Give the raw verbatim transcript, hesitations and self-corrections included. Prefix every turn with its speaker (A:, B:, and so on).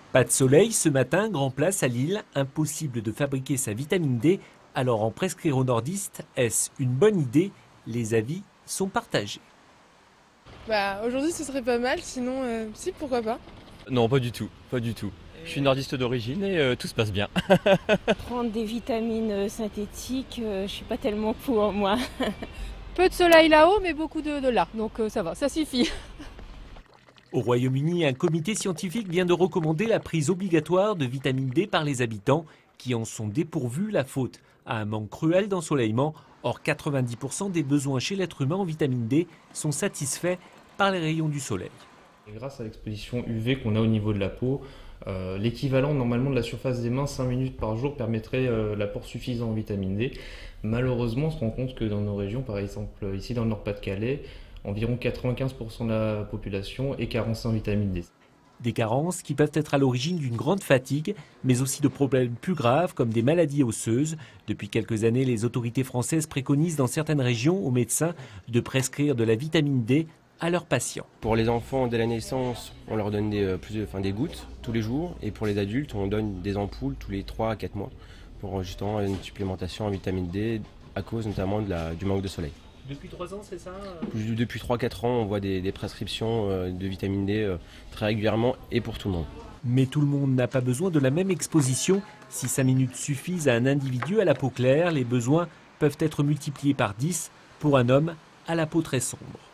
A: Pas de soleil ce matin, grand place à Lille, impossible de fabriquer sa vitamine D. Alors en prescrire aux nordistes, est-ce une bonne idée? Les avis sont partagés.
B: Bah aujourd'hui ce serait pas mal, sinon euh, si pourquoi pas.
C: Non, pas du tout, pas du tout. Je suis nordiste d'origine et euh, tout se passe bien.
D: Prendre des vitamines synthétiques, euh, je suis pas tellement pour moi.
E: Peu de soleil là-haut, mais beaucoup de, de là, donc euh, ça va, ça suffit.
A: Au Royaume-Uni, un comité scientifique vient de recommander la prise obligatoire de vitamine D par les habitants qui en sont dépourvus, la faute à un manque cruel d'ensoleillement. Or, quatre-vingt-dix pour cent des besoins chez l'être humain en vitamine D sont satisfaits par les rayons du soleil.
F: Et grâce à l'exposition U V qu'on a au niveau de la peau, euh, l'équivalent normalement de la surface des mains cinq minutes par jour permettrait euh, l'apport suffisant en vitamine D. Malheureusement, on se rend compte que dans nos régions, par exemple ici dans le Nord-Pas-de-Calais, environ quatre-vingt-quinze pour cent de la population est carencée en vitamine D.
A: Des carences qui peuvent être à l'origine d'une grande fatigue, mais aussi de problèmes plus graves comme des maladies osseuses. Depuis quelques années, les autorités françaises préconisent dans certaines régions aux médecins de prescrire de la vitamine D à leurs patients.
G: Pour les enfants, dès la naissance, on leur donne des, plus, enfin, des gouttes tous les jours. Et pour les adultes, on donne des ampoules tous les trois à quatre mois pour justement une supplémentation en vitamine D à cause notamment de la, du manque de soleil.
A: Depuis trois ans, c'est ça?
G: Depuis trois à quatre ans, on voit des, des prescriptions de vitamine D très régulièrement et pour tout le monde.
A: Mais tout le monde n'a pas besoin de la même exposition. Si cinq minutes suffisent à un individu à la peau claire, les besoins peuvent être multipliés par dix pour un homme à la peau très sombre.